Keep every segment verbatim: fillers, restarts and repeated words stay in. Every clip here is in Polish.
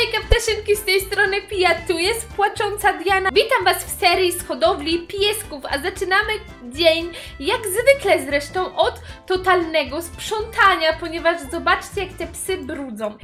Hejka ptaszynki, z tej strony Pija, tu jest płacząca Diana. Witam was w serii z hodowli piesków, a zaczynamy dzień jak zwykle zresztą od totalnego sprzątania, ponieważ zobaczcie jak te psy brudzą.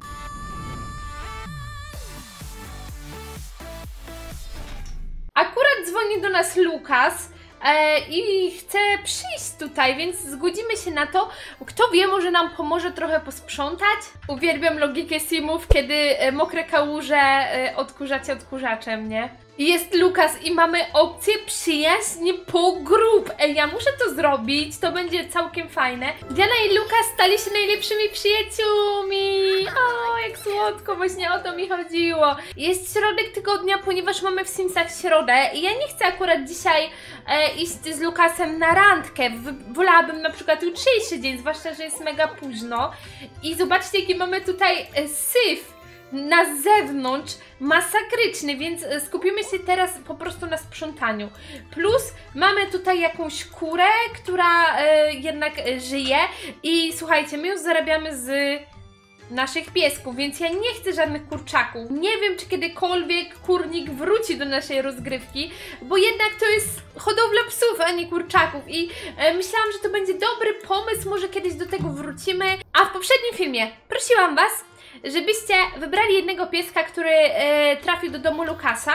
Akurat dzwoni do nas Lukas e, i chce przyjść tutaj, więc zgodzimy się na to. Kto wie, może nam pomoże trochę posprzątać. Uwielbiam logikę simów, kiedy e, mokre kałuże e, odkurzacie odkurzaczem, nie? Jest Lukas i mamy opcję przyjaźń po grup. Ej, ja muszę to zrobić, to będzie całkiem fajne. Diana i Lukas stali się najlepszymi przyjaciółmi. O, jak słodko, właśnie o to mi chodziło. Jest środek tygodnia, ponieważ mamy w Simsach środę i ja nie chcę akurat dzisiaj e, iść z Lukasem na randkę. W, wolałabym na przykład jutrzejszy dzień, zwłaszcza, że jest mega późno. I zobaczcie, jaki mamy tutaj e, syf na zewnątrz, masakryczny, więc skupimy się teraz po prostu na sprzątaniu. Plus mamy tutaj jakąś kurę, która e, jednak e, żyje i słuchajcie, my już zarabiamy z naszych piesków, więc ja nie chcę żadnych kurczaków. Nie wiem, czy kiedykolwiek kurnik wróci do naszej rozgrywki, bo jednak to jest hodowla psów, a nie kurczaków i e, myślałam, że to będzie dobry pomysł, może kiedyś do tego wrócimy. A w poprzednim filmie prosiłam was, żebyście wybrali jednego pieska, który e, trafił do domu Lukasa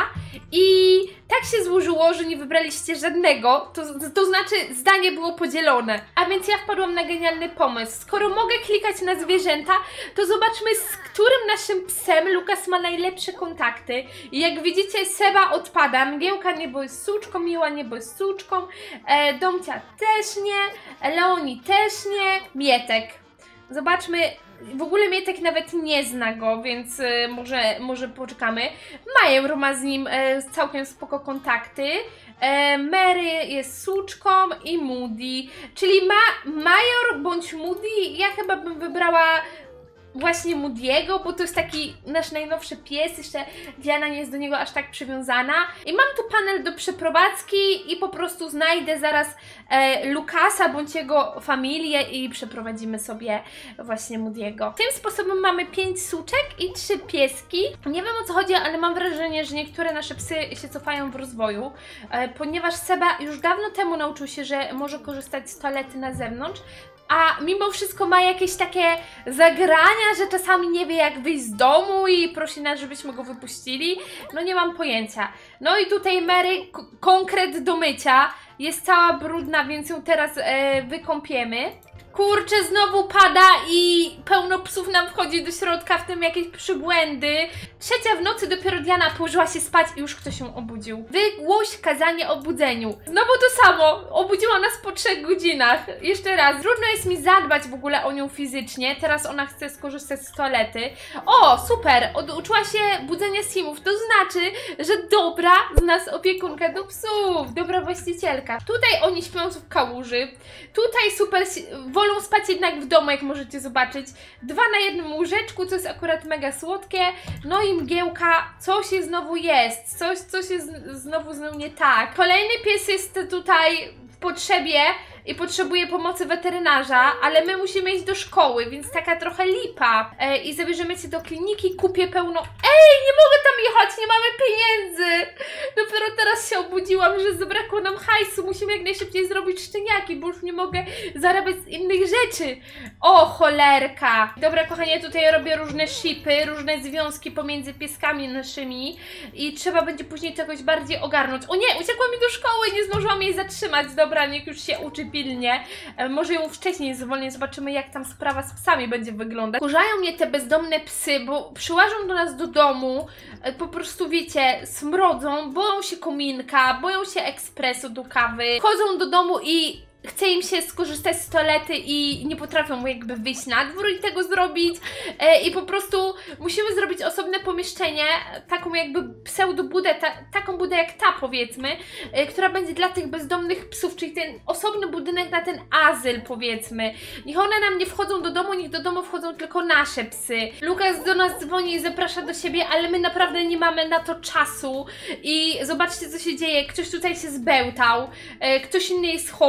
i tak się złożyło, że nie wybraliście żadnego, to, to znaczy zdanie było podzielone. A więc ja wpadłam na genialny pomysł. Skoro mogę klikać na zwierzęta, to zobaczmy, z którym naszym psem Lukas ma najlepsze kontakty. I jak widzicie, Seba odpada, Mgiełka nie, bo jest suczką, Miła nie, bo jest suczką, e, Domcia też nie, Leoni też nie, Mietek. Zobaczmy. W ogóle Mietek nawet nie zna go, więc y, może, może poczekamy. Major ma z nim y, całkiem spoko kontakty. E, Mary jest suczką i Moody. Czyli ma Major bądź Moody. Ja chyba bym wybrała właśnie Moody'ego, bo to jest taki nasz najnowszy pies, jeszcze Diana nie jest do niego aż tak przywiązana. I mam tu panel do przeprowadzki i po prostu znajdę zaraz e, Lukasa bądź jego familię i przeprowadzimy sobie właśnie Moody'ego. Tym sposobem mamy pięć suczek i trzy pieski. Nie wiem, o co chodzi, ale mam wrażenie, że niektóre nasze psy się cofają w rozwoju, e, ponieważ Seba już dawno temu nauczył się, że może korzystać z toalety na zewnątrz, a mimo wszystko ma jakieś takie zagrania, że czasami nie wie jak wyjść z domu i prosi nas, żebyśmy go wypuścili. No nie mam pojęcia. No i tutaj Mary, konkret do mycia, jest cała brudna, więc ją teraz e, wykąpiemy. Kurczę, znowu pada i pełno psów nam wchodzi do środka, w tym jakieś przybłędy. Trzecia w nocy dopiero Diana położyła się spać i już ktoś ją obudził. Wygłoś kazanie o budzeniu. Znowu to samo, obudziła nas po trzech godzinach. Jeszcze raz, trudno jest mi zadbać w ogóle o nią fizycznie, teraz ona chce skorzystać z toalety. O, super, oduczyła się budzenia simów, to znaczy, że dobra z nas opiekunka do psów, dobra właścicielka. Tutaj oni śpią w kałuży, tutaj super wolą spać jednak w domu, jak możecie zobaczyć. Dwa na jednym łóżeczku, co jest akurat mega słodkie. No i Mgiełka, coś jest znowu jest, coś, coś jest znowu z nią nie tak. Kolejny pies jest tutaj w potrzebie i potrzebuje pomocy weterynarza, ale my musimy iść do szkoły, więc taka trochę lipa. E, I zabierzemy cię do kliniki, kupię pełno... Ej, nie mogę tam jechać, nie mamy pieniędzy! Dopiero teraz się obudziłam, że zabrakło nam hajsu, musimy jak najszybciej zrobić szczeniaki, bo już nie mogę zarabiać z innych rzeczy. O, cholerka! Dobra, kochanie, ja tutaj robię różne shipy, różne związki pomiędzy pieskami naszymi i trzeba będzie później to jakoś bardziej ogarnąć. O nie, uciekła mi do szkoły, nie zdążyłam jej zatrzymać. Dobra, niech już się uczy pilnie. E, może ją wcześniej zwolnię, zobaczymy jak tam sprawa z psami będzie wyglądać. Kurzają mnie te bezdomne psy, bo przyłażą do nas do domu, e, po prostu wiecie, smrodzą, boją się kominka, boją się ekspresu do kawy, chodzą do domu i chce im się skorzystać z toalety i nie potrafią jakby wyjść na dwór i tego zrobić e, i po prostu musimy zrobić osobne pomieszczenie, taką jakby pseudobudę, ta, taką budę jak ta powiedzmy, e, która będzie dla tych bezdomnych psów, czyli ten osobny budynek na ten azyl powiedzmy. Niech one nam nie wchodzą do domu, niech do domu wchodzą tylko nasze psy. Lukas do nas dzwoni i zaprasza do siebie, ale my naprawdę nie mamy na to czasu i zobaczcie co się dzieje, ktoś tutaj się zbełtał, e, ktoś inny jest chory.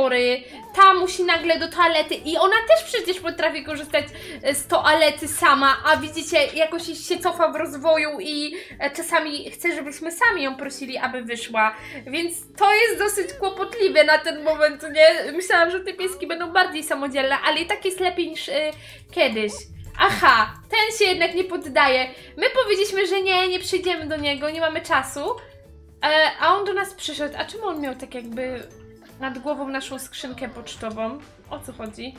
ta musi nagle do toalety i ona też przecież potrafi korzystać z toalety sama, a widzicie, jakoś się cofa w rozwoju i czasami chce, żebyśmy sami ją prosili, aby wyszła, więc to jest dosyć kłopotliwe na ten moment, nie? Myślałam, że te pieski będą bardziej samodzielne, ale i tak jest lepiej niż yy, kiedyś. Aha, ten się jednak nie poddaje. My powiedzieliśmy, że nie, nie przyjdziemy do niego, nie mamy czasu, e, a on do nas przyszedł. A czemu on miał tak jakby nad głową naszą skrzynkę pocztową? O co chodzi?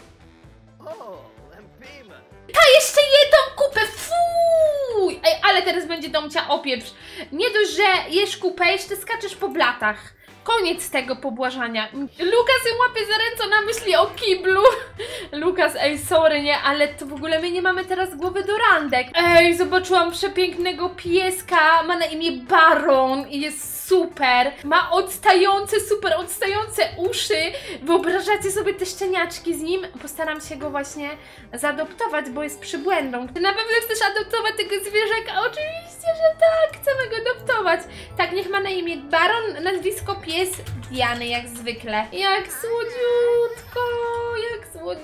Ta jeszcze jedną kupę, fuuuj! Ej, ale teraz będzie domcia opieprz. Nie dość, że jesz kupę, jeszcze skaczesz po blatach. Koniec tego pobłażania. Lukas ją łapie za ręce, ona myśli o kiblu. Lukas, ej, sorry, nie, ale to w ogóle my nie mamy teraz głowy do randek. Ej, zobaczyłam przepięknego pieska, ma na imię Baron i jest super. Ma odstające, super odstające uszy. Wyobrażacie sobie te szczeniaczki z nim? Postaram się go właśnie zaadoptować, bo jest przybłędą. Ty na pewno chcesz adoptować tego zwierzaka? Oczywiście, że tak, chcemy go adoptować. Tak, niech ma na imię Baron, nazwisko pies Diany, jak zwykle. Jak słodziutko, jak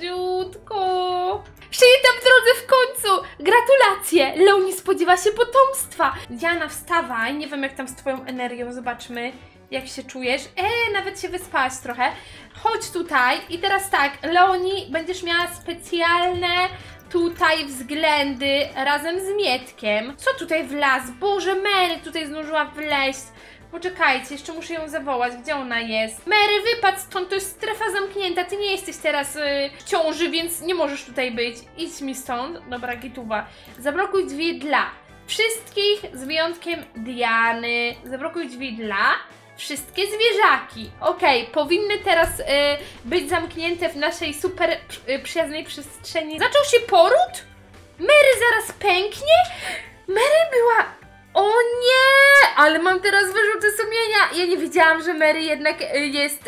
słodziutko. Przyjdę w drodze w końcu! Gratulacje! Leonie spodziewa się potomstwa! Diana, wstawaj, nie wiem jak tam z twoją energią, zobaczmy jak się czujesz. Eee, nawet się wyspałaś trochę. Chodź tutaj i teraz tak, Leoni, będziesz miała specjalne tutaj względy razem z Mietkiem. Co tutaj wlazł? Boże, Mary tutaj zdążyła wleźć. Poczekajcie, jeszcze muszę ją zawołać. Gdzie ona jest? Mary, wypadł stąd, to jest strefa zamknięta. Ty nie jesteś teraz yy, w ciąży, więc nie możesz tutaj być. Idź mi stąd. Dobra, gituwa. Zablokuj drzwi dla wszystkich, z wyjątkiem Diany. Zablokuj drzwi dla wszystkie zwierzaki. Okej, okay, powinny teraz yy, być zamknięte w naszej super yy, przyjaznej przestrzeni. Zaczął się poród? Mary zaraz pęknie? Mary była... O nie! Ale mam teraz wyrzuty sumienia. Ja nie wiedziałam, że Mary jednak y, jest... Y,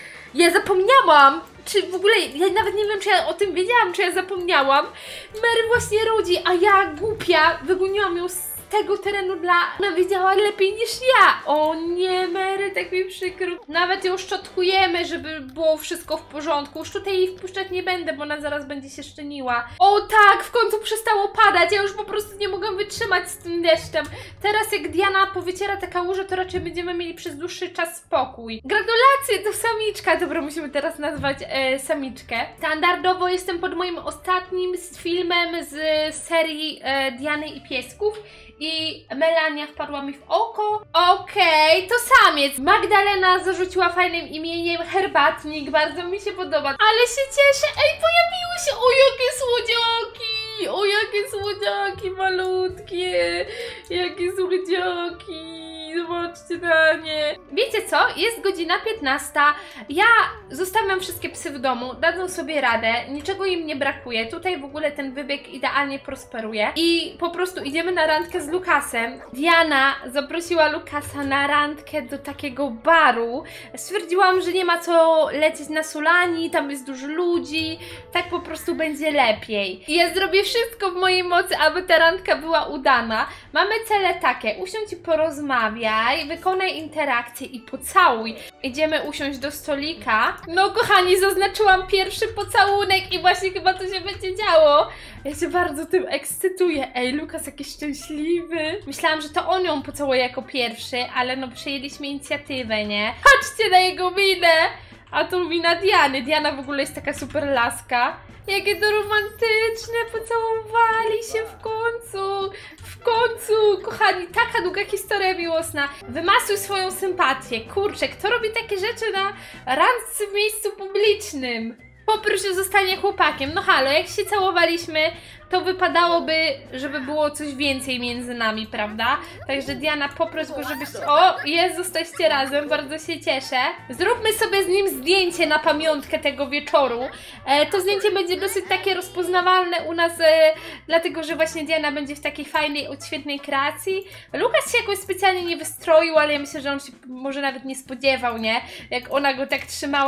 ja zapomniałam. Czy w ogóle... Ja nawet nie wiem, czy ja o tym wiedziałam, czy ja zapomniałam. Mary właśnie rodzi, a ja głupia wygoniłam ją z tego terenu dla... Ona wiedziała lepiej niż ja. O nie, Mary, tak mi przykro. Nawet ją szczotkujemy, żeby było wszystko w porządku. Już tutaj jej wpuszczać nie będę, bo ona zaraz będzie się szczeniła. O tak, w końcu przestało padać. Ja już po prostu nie mogę wytrzymać z tym deszczem. Teraz jak Diana powyciera te kałuże, to raczej będziemy mieli przez dłuższy czas spokój. Gratulacje, to samiczka. Dobra, musimy teraz nazwać e, samiczkę. Standardowo jestem pod moim ostatnim filmem z serii e, Diany i piesków. I Melania wpadła mi w oko. Okej, okay, to samiec. Magdalena zarzuciła fajnym imieniem Herbatnik. Bardzo mi się podoba. Ale się cieszę. Ej, pojawiły się. O, jakie słodziaki. O, jakie słodziaki malutkie. Jakie słodziaki. Zobaczcie na nie. Wiecie co? Jest godzina piętnasta. Ja zostawiam wszystkie psy w domu. Dadzą sobie radę. Niczego im nie brakuje. Tutaj w ogóle ten wybieg idealnie prosperuje. I po prostu idziemy na randkę z Lukasem. Diana zaprosiła Lukasa na randkę do takiego baru. Stwierdziłam, że nie ma co lecieć na Sulani. Tam jest dużo ludzi. Tak po prostu będzie lepiej. I ja zrobię wszystko w mojej mocy, aby ta randka była udana. Mamy cele takie. Usiądź i porozmawiać. Wykonaj interakcję i pocałuj. Idziemy usiąść do stolika. No kochani, zaznaczyłam pierwszy pocałunek i właśnie chyba to się będzie działo. Ja się bardzo tym ekscytuję. Ej, Lukas jakiś szczęśliwy. Myślałam, że to on ją pocałuje jako pierwszy, ale no przejęliśmy inicjatywę, nie? Patrzcie na jego minę! A to mina Diany. Diana w ogóle jest taka super laska. Jakie to romantyczne, pocałowali się w końcu, w końcu, kochani, taka długa historia miłosna. Wymasuj swoją sympatię, kurczę, kto robi takie rzeczy na randce w miejscu publicznym? Poproś o zostanie chłopakiem, no halo, jak się całowaliśmy, to wypadałoby, żeby było coś więcej między nami, prawda? Także Diana, poproś go, żebyś... O, jest, zostaćcie razem, bardzo się cieszę. Zróbmy sobie z nim zdjęcie na pamiątkę tego wieczoru. E, to zdjęcie będzie dosyć takie rozpoznawalne u nas, e, dlatego, że właśnie Diana będzie w takiej fajnej, odświetnej kreacji. Lukas się jakoś specjalnie nie wystroił, ale ja myślę, że on się może nawet nie spodziewał, nie? Jak ona go tak trzymała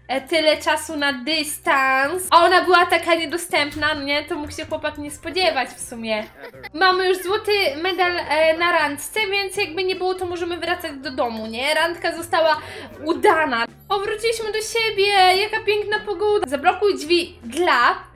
e, tyle czasu na dystans, a ona była taka niedostępna, no nie? To mógł się chłopak nie spodziewać w sumie. Mamy już złoty medal e, na randce, więc jakby nie było, to możemy wracać do domu, nie? Randka została udana. O, wróciliśmy do siebie, jaka piękna pogoda. Zablokuj drzwi dla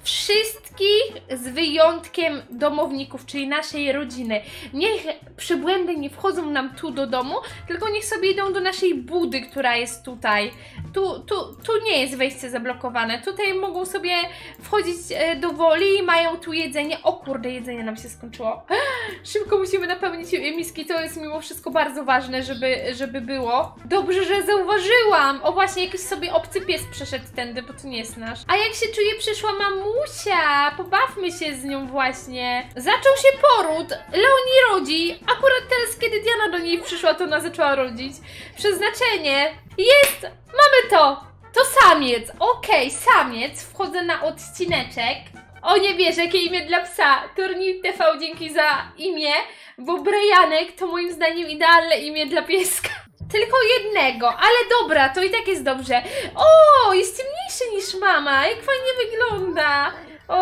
wszystkich z wyjątkiem domowników, czyli naszej rodziny. Niech przybłędy nie wchodzą nam tu do domu, tylko niech sobie idą do naszej budy, która jest tutaj. Tu, tu, tu nie jest wejście zablokowane. Tutaj mogą sobie wchodzić e, do woli, mają tu jedzenie. O kurde, jedzenie nam się skończyło. Szybko musimy napełnić miski, to jest mimo wszystko bardzo ważne, żeby, żeby było. Dobrze, że zauważyłam. O właśnie, jakiś sobie obcy pies przeszedł tędy, bo to nie jest nasz. A jak się czuje, przyszła mamusia. Pobawmy się z nią właśnie. Zaczął się poród. Leonie rodzi. Akurat teraz, kiedy Diana do niej przyszła, to ona zaczęła rodzić. Przeznaczenie. Jest! Mamy to! To samiec. Okej, okay, samiec. Wchodzę na odcineczek. O nie wierzę, jakie imię dla psa. Turniej T V, dzięki za imię, bo Brianek to moim zdaniem idealne imię dla pieska. Tylko jednego, ale dobra, to i tak jest dobrze. O, jest ciemniejszy niż mama, jak fajnie wygląda.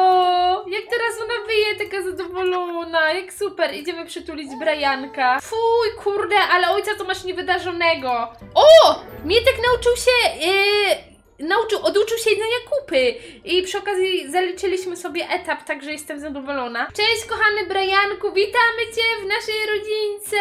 O, jak teraz ona wyje, taka zadowolona, jak super, idziemy przytulić Brianka. Fuj, kurde, ale ojca to masz niewydarzonego. O, Mietek nauczył się, yy, nauczył, oduczył się jedzenia kupy i przy okazji zaliczyliśmy sobie etap, także jestem zadowolona. Cześć kochany Brianku, witamy Cię w naszej rodzince.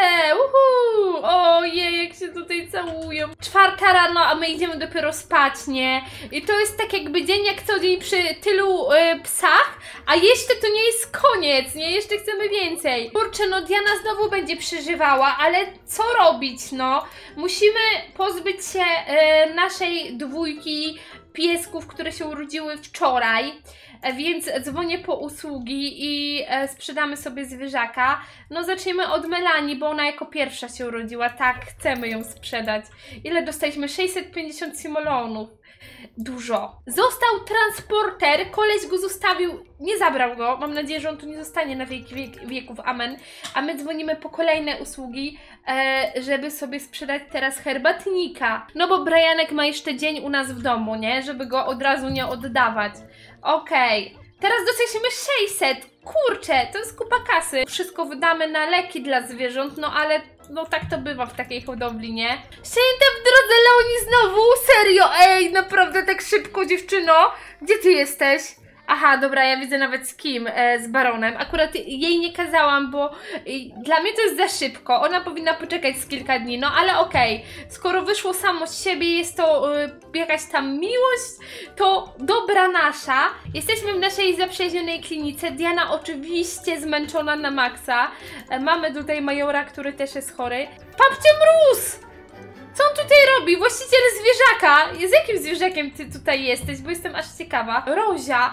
Uhu. Ojej, jak się tutaj całują. Czwarta rano, a my idziemy dopiero spać, nie? I to jest tak jakby dzień jak co dzień przy tylu y, psach, a jeszcze to nie jest koniec, nie? Jeszcze chcemy więcej. Kurczę, no Diana znowu będzie przeżywała, ale co robić, no? Musimy pozbyć się y, naszej dwójki piesków, które się urodziły wczoraj, więc dzwonię po usługi i sprzedamy sobie zwierzaka. No zaczniemy od Melanie, bo ona jako pierwsza się urodziła. Tak, chcemy ją sprzedać. Ile dostaliśmy? sześćset pięćdziesiąt simoleonów. Dużo. Został transporter, koleś go zostawił, nie zabrał go. Mam nadzieję, że on tu nie zostanie na wieki wiek, wieków, amen. A my dzwonimy po kolejne usługi, e, żeby sobie sprzedać teraz herbatnika. No bo Brianek ma jeszcze dzień u nas w domu, nie? Żeby go od razu nie oddawać. Okej. Okay. Teraz dostaliśmy sześćset. Kurczę, to jest kupa kasy. Wszystko wydamy na leki dla zwierząt, no ale no tak to bywa w takiej hodowli, nie? Święta w drodze, Leonie, znowu? Serio? Ej, naprawdę tak szybko, dziewczyno? Gdzie ty jesteś? Aha, dobra, ja widzę nawet z kim, e, z Baronem. Akurat jej nie kazałam, bo e, dla mnie to jest za szybko. Ona powinna poczekać z kilka dni, no ale okej. Okay. Skoro wyszło samo z siebie, jest to e, jakaś tam miłość, to dobra nasza. Jesteśmy w naszej zaprzyjaźnionej klinice. Diana oczywiście zmęczona na maksa. E, mamy tutaj majora, który też jest chory. Babcia Mróz! Co on tutaj robi? Właściciel zwierzaka! Z jakim zwierzakiem ty tutaj jesteś? Bo jestem aż ciekawa. Rozia!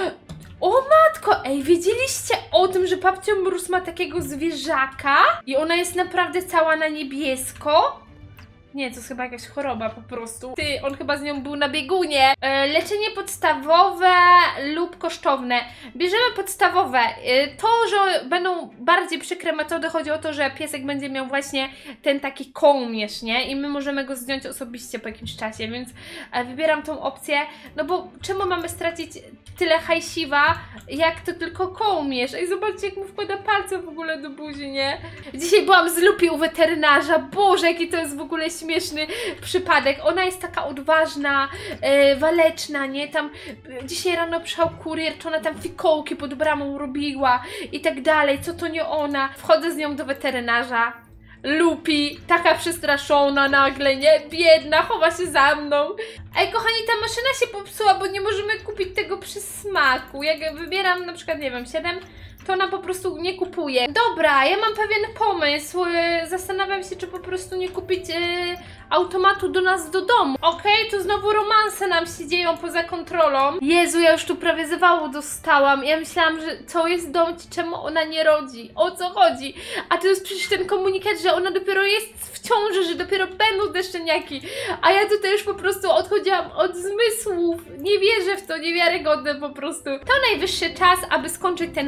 O matko! Ej, wiedzieliście o tym, że babcia Mróz ma takiego zwierzaka? I ona jest naprawdę cała na niebiesko? Nie, to jest chyba jakaś choroba po prostu. Ty, on chyba z nią był na biegunie. E, leczenie podstawowe lub kosztowne. Bierzemy podstawowe. E, to, że będą bardziej przykre metody, chodzi o to, że piesek będzie miał właśnie ten taki kołmierz, nie? I my możemy go zdjąć osobiście po jakimś czasie, więc e, wybieram tą opcję. No bo czemu mamy stracić tyle hajsiwa, jak to tylko kołmierz? Ej, zobaczcie, jak mu wkłada palce w ogóle do buzi, nie? Dzisiaj byłam z Lupi u weterynarza. Boże, jaki to jest w ogóle śmieszny przypadek. Ona jest taka odważna, e, waleczna, nie? Tam e, dzisiaj rano przyjechał kurier, czy ona tam fikołki pod bramą robiła i tak dalej. Co to nie ona? Wchodzę z nią do weterynarza. Lupi, taka przestraszona nagle, nie? Biedna, chowa się za mną. Ej, kochani, ta maszyna się popsuła, bo nie możemy kupić tego przy smaku. Jak wybieram na przykład, nie wiem, siedem, to ona po prostu nie kupuje. Dobra, ja mam pewien pomysł. Zastanawiam się, czy po prostu nie kupić yy, automatu do nas do domu. Okej, okay, to znowu romanse nam się dzieją poza kontrolą. Jezu, ja już tu prawie zawału dostałam. Ja myślałam, że co jest dom, czemu ona nie rodzi? O co chodzi? A to jest przecież ten komunikat, że ona dopiero jest w ciąży, że dopiero będą te szczeniaki. A ja tutaj już po prostu odchodziłam od zmysłów. Nie wierzę w to, niewiarygodne po prostu. To najwyższy czas, aby skończyć ten odcinek.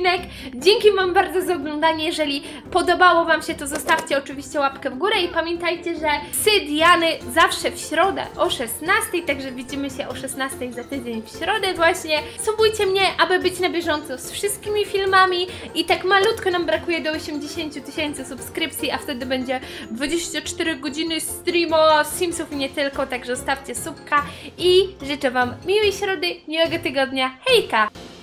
odcinek. Dzięki Wam bardzo za oglądanie. Jeżeli podobało Wam się, to zostawcie oczywiście łapkę w górę i pamiętajcie, że psy Diany zawsze w środę o szesnastej, także widzimy się o szesnastej za tydzień w środę właśnie. Subujcie mnie, aby być na bieżąco z wszystkimi filmami i tak malutko nam brakuje do osiemdziesięciu tysięcy subskrypcji, a wtedy będzie dwadzieścia cztery godziny streama Simsów i nie tylko, także zostawcie subka i życzę Wam miłej środy, miłego tygodnia. Hejka!